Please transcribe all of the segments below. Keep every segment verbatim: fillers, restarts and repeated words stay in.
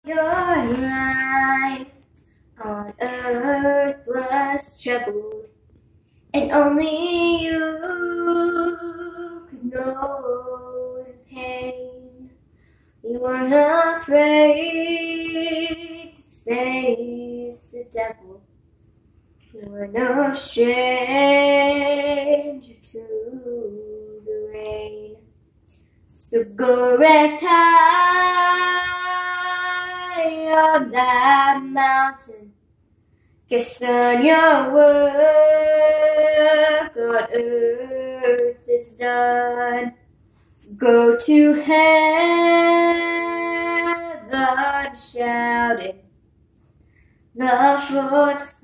Your life on earth was troubled, and only you could know the pain. You weren't afraid to face the devil. You were no stranger to the rain. So go rest high on that mountain. Guess on your work on earth is done. Go to heaven shouting, love for the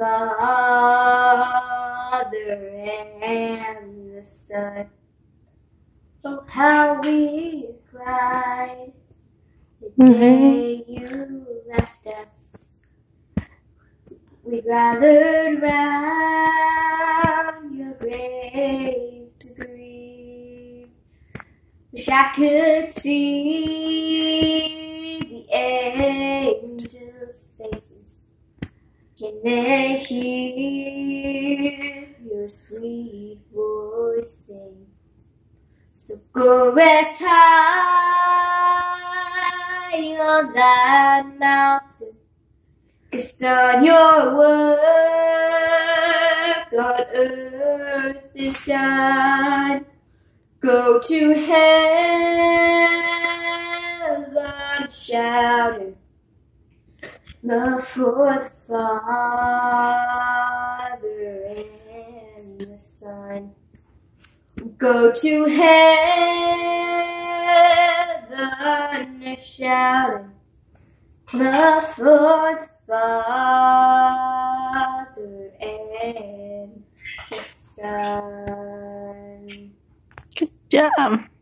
Father and the Son. Oh, how we cried the day you left us. We gathered round your grave to grieve. Wish I could see the angels' faces. Can they hear your sweet voice sing? So go rest high on that mountain. 'Cause on your work on earth is done. Go to heaven shouting, love for the Father and the Son. Go to heaven shouting, love for the Father and the Son. Good job.